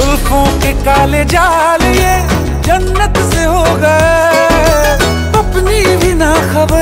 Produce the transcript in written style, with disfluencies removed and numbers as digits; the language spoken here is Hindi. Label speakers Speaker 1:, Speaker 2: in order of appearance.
Speaker 1: जुल्फों के काले जाल ये जन्नत से हो गए, अपनी भी ना खबर